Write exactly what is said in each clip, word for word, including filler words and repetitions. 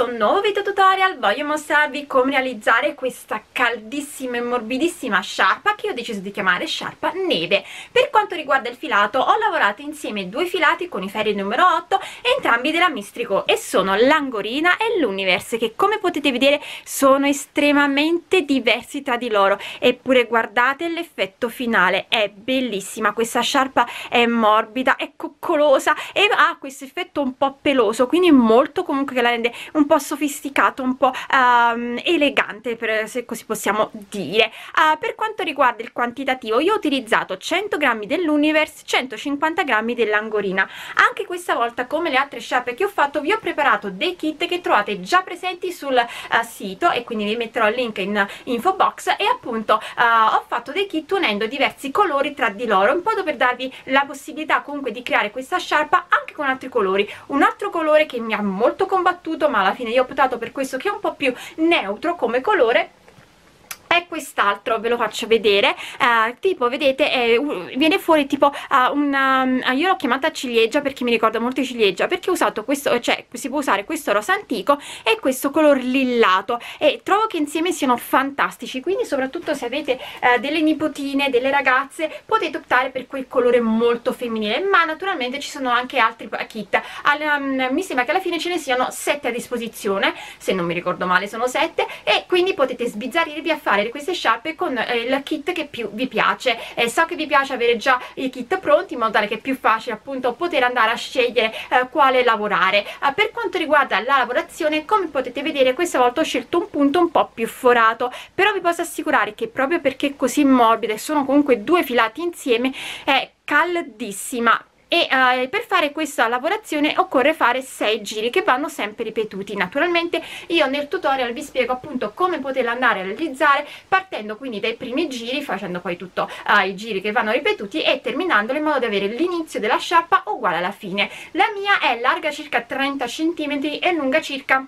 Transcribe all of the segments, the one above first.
un nuovo video tutorial. Voglio mostrarvi come realizzare questa caldissima e morbidissima sciarpa che io ho deciso di chiamare sciarpa neve. Per quanto riguarda il filato, ho lavorato insieme due filati con i ferri numero otto, entrambi della Mistrico, e sono l'Angorina e l'Universe, che come potete vedere sono estremamente diversi tra di loro. Eppure guardate l'effetto finale, è bellissima. Questa sciarpa è morbida, è coccolosa e ha questo effetto un po' peloso, quindi molto comunque che la rende un po' sofisticato, un po' um, elegante, per, se così possiamo dire. Uh, per quanto riguarda il quantitativo, io ho utilizzato cento grammi dell'Universe, centocinquanta grammi dell'Angorina. Anche questa volta, come le altre sciarpe che ho fatto, vi ho preparato dei kit che trovate già presenti sul uh, sito, e quindi vi metterò il link in info box. E appunto uh, ho fatto dei kit unendo diversi colori tra di loro, in modo per darvi la possibilità comunque di creare questa sciarpa anche con altri colori. Un altro colore che mi ha molto combattuto, ma alla fine io ho optato per questo, che è un po' più neutro come colore, è quest'altro. Ve lo faccio vedere. Uh, tipo vedete, eh, viene fuori tipo uh, una uh, io l'ho chiamata ciliegia perché mi ricorda molto ciliegia, perché ho usato questo, cioè si può usare questo rosa antico e questo color lillato, e trovo che insieme siano fantastici. Quindi soprattutto se avete uh, delle nipotine, delle ragazze, potete optare per quel colore molto femminile, ma naturalmente ci sono anche altri kit. All, um, mi sembra che alla fine ce ne siano sette a disposizione, se non mi ricordo male sono sette, e quindi potete sbizzarrirvi a fare queste sciarpe con eh, il kit che più vi piace. Eh, so che vi piace avere già i kit pronti, in modo tale che è più facile appunto poter andare a scegliere eh, quale lavorare. Eh, per quanto riguarda la lavorazione, come potete vedere, questa volta ho scelto un punto un po' più forato, però vi posso assicurare che proprio perché è così morbida e sono comunque due filati insieme, è caldissima. E uh, per fare questa lavorazione occorre fare sei giri che vanno sempre ripetuti. Naturalmente io nel tutorial vi spiego appunto come poterla andare a realizzare, partendo quindi dai primi giri, facendo poi tutto uh, i giri che vanno ripetuti e terminandolo, in modo da avere l'inizio della sciarpa uguale alla fine. La mia è larga circa trenta centimetri e lunga circa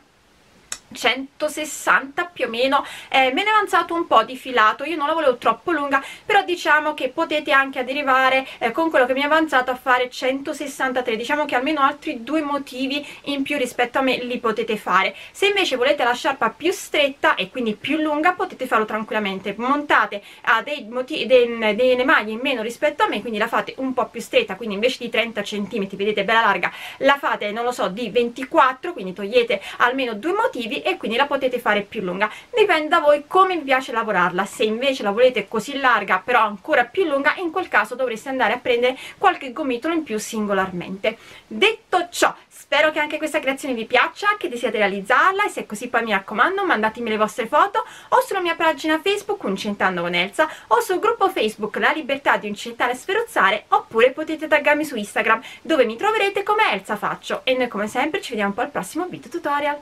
centosessanta più o meno. Eh, me ne è avanzato un po' di filato, io non la volevo troppo lunga, però diciamo che potete anche derivare eh, con quello che mi è avanzato a fare centosessantatré. Diciamo che almeno altri due motivi in più rispetto a me li potete fare. Se invece volete la sciarpa più stretta e quindi più lunga, potete farlo tranquillamente. Montate a dei motivi, dei, delle maglie in meno rispetto a me, quindi la fate un po' più stretta, quindi invece di trenta centimetri, vedete bella larga, la fate non lo so di ventiquattro, quindi togliete almeno due motivi e quindi la potete fare più lunga. Dipende da voi come vi piace lavorarla. Se invece la volete così larga però ancora più lunga, in quel caso dovreste andare a prendere qualche gomitolo in più singolarmente. Detto ciò, spero che anche questa creazione vi piaccia, che desiate realizzarla, e se è così poi mi raccomando mandatemi le vostre foto o sulla mia pagina Facebook Uncentando con Elsa, o sul gruppo Facebook La Libertà di Uncentare e Sferozzare, oppure potete taggarmi su Instagram, dove mi troverete come Elsa Faccio. E noi come sempre ci vediamo poi al prossimo video tutorial.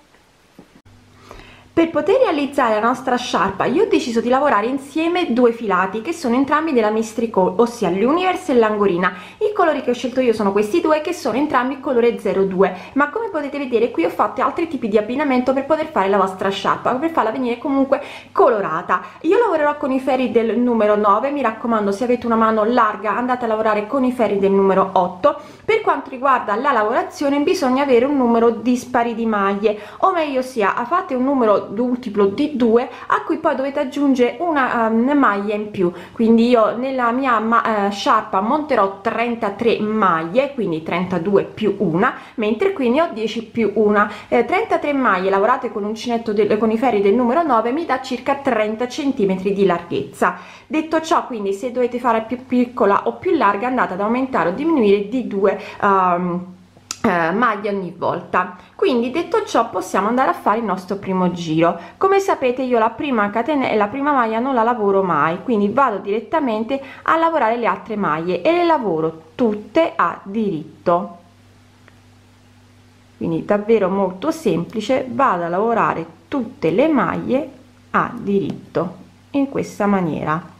Per poter realizzare la nostra sciarpa io ho deciso di lavorare insieme due filati che sono entrambi della Mistrico, ossia l'Universe e l'Angorina. I colori che ho scelto io sono questi due, che sono entrambi il colore zero due, ma come potete vedere qui ho fatto altri tipi di abbinamento per poter fare la vostra sciarpa, per farla venire comunque colorata. Io lavorerò con i ferri del numero nove, mi raccomando, se avete una mano larga andate a lavorare con i ferri del numero otto. Per quanto riguarda la lavorazione bisogna avere un numero dispari di maglie, o meglio sia fate un numero multiplo di due a cui poi dovete aggiungere una um, maglia in più. Quindi io nella mia ma, uh, sciarpa monterò trentatré maglie, quindi trentadue più una, mentre qui ne ho dieci più una. eh, trentatré maglie lavorate con l'uncinetto del, con i ferri del numero nove mi dà circa trenta centimetri di larghezza. Detto ciò, quindi se dovete fare più piccola o più larga andate ad aumentare o diminuire di due um, Uh, maglie ogni volta. Quindi detto ciò possiamo andare a fare il nostro primo giro. Come sapete io la prima catena e la prima maglia non la lavoro mai, quindi vado direttamente a lavorare le altre maglie e le lavoro tutte a diritto. Quindi davvero molto semplice, vado a lavorare tutte le maglie a diritto in questa maniera.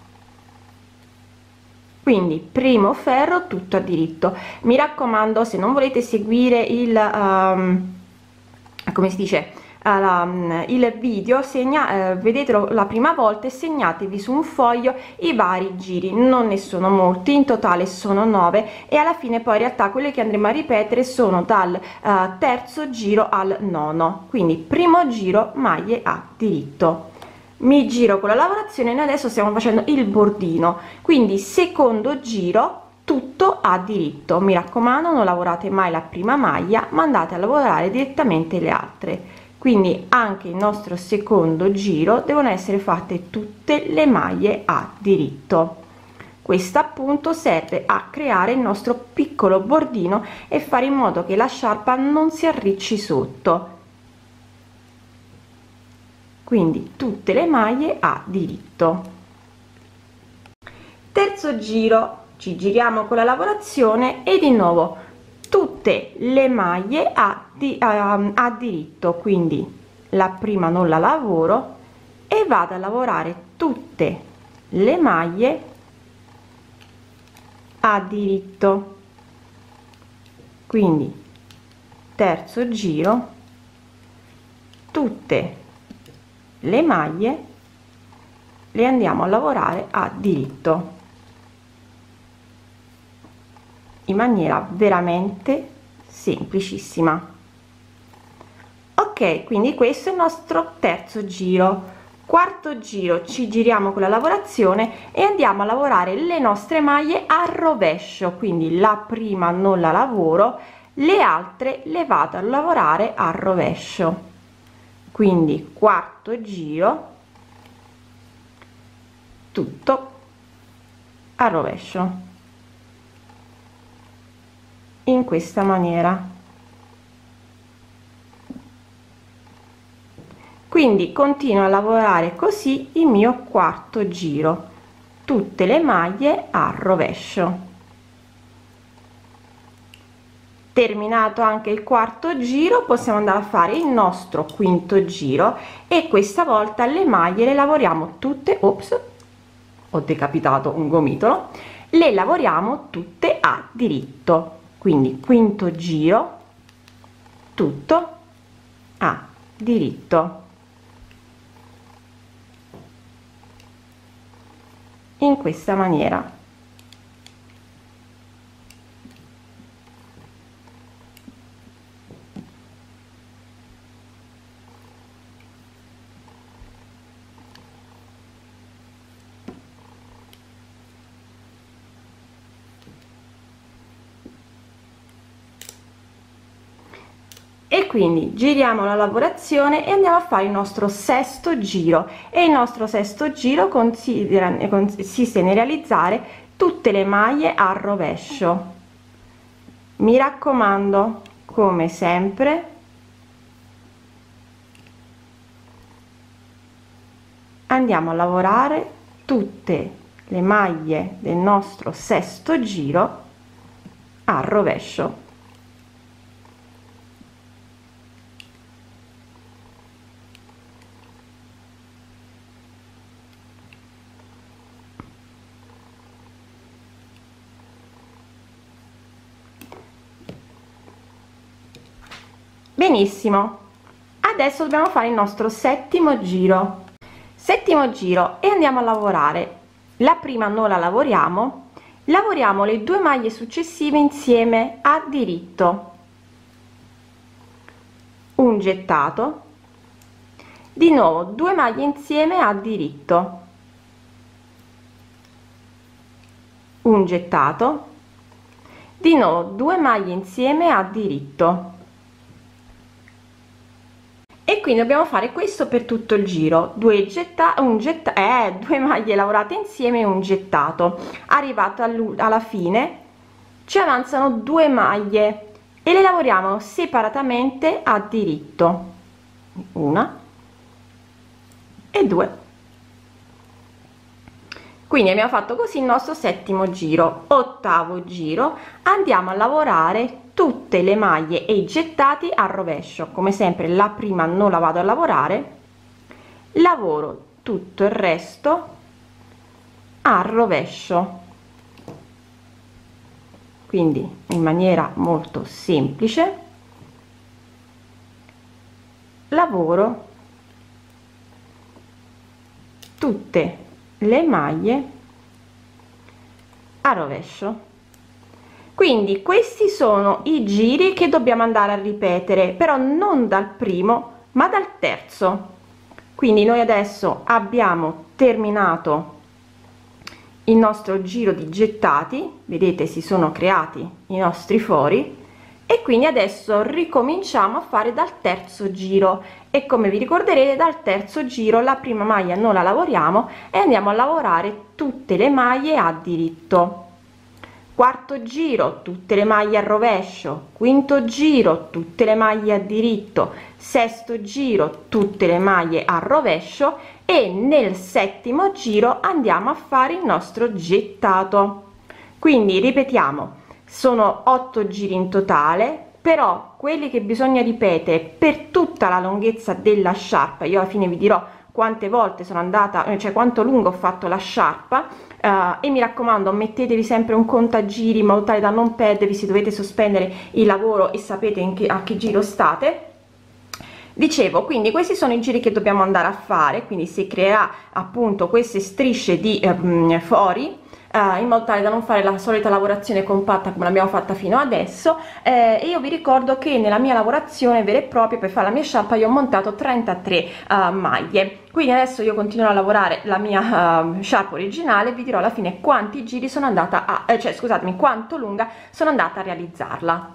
Quindi primo ferro tutto a diritto. Mi raccomando, se non volete seguire il um, come si dice la, il video, segna, eh, vedetelo la prima volta e segnatevi su un foglio i vari giri. Non ne sono molti, in totale sono nove, e alla fine poi in realtà quelle che andremo a ripetere sono dal eh, terzo giro al nono. Quindi primo giro, maglie a diritto, mi giro con la lavorazione. Noi adesso stiamo facendo il bordino, quindi secondo giro tutto a diritto. Mi raccomando, non lavorate mai la prima maglia, ma andate a lavorare direttamente le altre. Quindi anche il nostro secondo giro devono essere fatte tutte le maglie a diritto. Questo appunto serve a creare il nostro piccolo bordino e fare in modo che la sciarpa non si arricci sotto. Quindi tutte le maglie a diritto. Terzo giro, ci giriamo con la lavorazione e di nuovo tutte le maglie a, di, a, a diritto. Quindi la prima non la lavoro e vado a lavorare tutte le maglie a diritto. Quindi terzo giro, tutte le maglie le andiamo a lavorare a diritto in maniera veramente semplicissima. Ok, quindi questo è il nostro terzo giro. Quarto giro, ci giriamo con la lavorazione e andiamo a lavorare le nostre maglie a rovescio. Quindi la prima non la lavoro, le altre le vado a lavorare a rovescio. Quindi quarto giro, tutto a rovescio, in questa maniera. Quindi continuo a lavorare così il mio quarto giro, tutte le maglie a rovescio. Terminato anche il quarto giro, possiamo andare a fare il nostro quinto giro e questa volta le maglie le lavoriamo tutte. Ops, ho decapitato un gomitolo. Le lavoriamo tutte a diritto. Quindi quinto giro, tutto a diritto, in questa maniera. E quindi giriamo la lavorazione e andiamo a fare il nostro sesto giro, e il nostro sesto giro considera, consiste nel realizzare tutte le maglie a rovescio. Mi raccomando, come sempre, andiamo a lavorare tutte le maglie del nostro sesto giro a rovescio. Benissimo, adesso dobbiamo fare il nostro settimo giro. Settimo giro e andiamo a lavorare. La prima non la lavoriamo, lavoriamo le due maglie successive insieme a diritto, un gettato, di nuovo due maglie insieme a diritto, un gettato, di nuovo due maglie insieme a diritto. E quindi dobbiamo fare questo per tutto il giro, due getta un getta eh, due maglie lavorate insieme e un gettato. Arrivato alla fine ci avanzano due maglie e le lavoriamo separatamente a diritto, una e due. Quindi abbiamo fatto così il nostro settimo giro. Ottavo giro, andiamo a lavorare tutte le maglie e i gettati a rovescio. Come sempre la prima non la vado a lavorare, lavoro tutto il resto a rovescio, quindi in maniera molto semplice. lavoro tutte le maglie a rovescio. Quindi questi sono i giri che dobbiamo andare a ripetere, però non dal primo ma dal terzo. Quindi noi adesso abbiamo terminato il nostro giro di gettati, vedete si sono creati i nostri fori, e quindi adesso ricominciamo a fare dal terzo giro, e come vi ricorderete dal terzo giro la prima maglia non la lavoriamo e andiamo a lavorare tutte le maglie a diritto. Quarto giro tutte le maglie a rovescio, quinto giro tutte le maglie a diritto, sesto giro tutte le maglie a rovescio, e nel settimo giro andiamo a fare il nostro gettato. Quindi ripetiamo, sono otto giri in totale, però quelli che bisogna ripetere per tutta la lunghezza della sciarpa, io alla fine vi dirò quante volte sono andata, cioè quanto lungo ho fatto la sciarpa. Uh, e mi raccomando, mettetevi sempre un contagiri in modo tale da non perdervi se dovete sospendere il lavoro e sapete in che, a che giro state. Dicevo, quindi questi sono i giri che dobbiamo andare a fare, quindi si creerà appunto queste strisce di um, fori, Uh, in modo tale da non fare la solita lavorazione compatta come l'abbiamo fatta fino adesso. Eh, e io vi ricordo che nella mia lavorazione vera e propria per fare la mia sciarpa io ho montato trentatré uh, maglie, quindi adesso io continuo a lavorare la mia uh, sciarpa originale, vi dirò alla fine quanti giri sono andata a eh, cioè scusatemi, quanto lunga sono andata a realizzarla.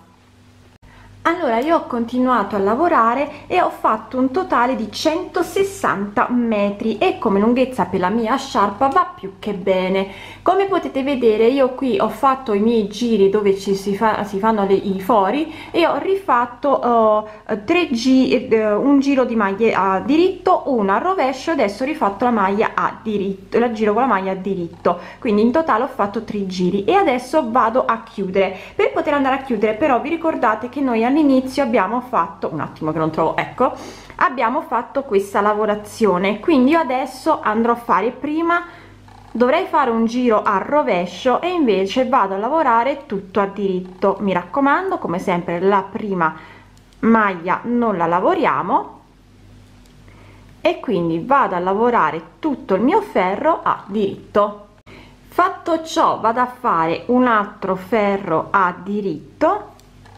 Allora io ho continuato a lavorare e ho fatto un totale di centosessanta metri, e come lunghezza per la mia sciarpa va più che bene. Come potete vedere io qui ho fatto i miei giri dove ci si, fa, si fanno le, i fori, e ho rifatto uh, tre giri, uh, un giro di maglie a diritto, uno a rovescio, adesso ho rifatto la maglia a diritto, la giro con la maglia a diritto, quindi in totale ho fatto tre giri, e adesso vado a chiudere. Per poter andare a chiudere però vi ricordate che noi all'inizio abbiamo fatto un attimo che non trovo, ecco, abbiamo fatto questa lavorazione, quindi io adesso andrò a fare, prima dovrei fare un giro a rovescio e invece vado a lavorare tutto a diritto. Mi raccomando, come sempre la prima maglia non la lavoriamo, e quindi vado a lavorare tutto il mio ferro a diritto. Fatto ciò vado a fare un altro ferro a diritto,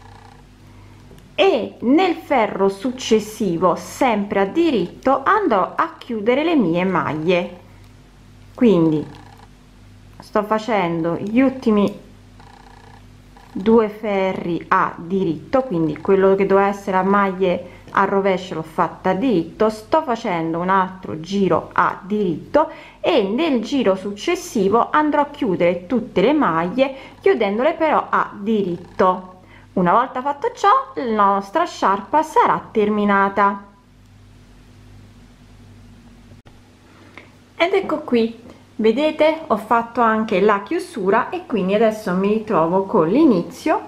e nel ferro successivo sempre a diritto andrò a chiudere le mie maglie. Quindi sto facendo gli ultimi due ferri a diritto, quindi quello che doveva essere a maglie a rovescio l'ho fatta a diritto, sto facendo un altro giro a diritto, e nel giro successivo andrò a chiudere tutte le maglie chiudendole però a diritto. Una volta fatto ciò la nostra sciarpa sarà terminata. Ed ecco qui, vedete, ho fatto anche la chiusura, e quindi adesso mi ritrovo con l'inizio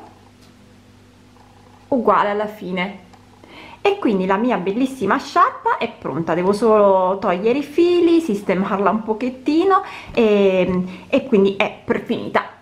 uguale alla fine, e quindi la mia bellissima sciarpa è pronta. Devo solo togliere i fili, sistemarla un pochettino e, e quindi è finita.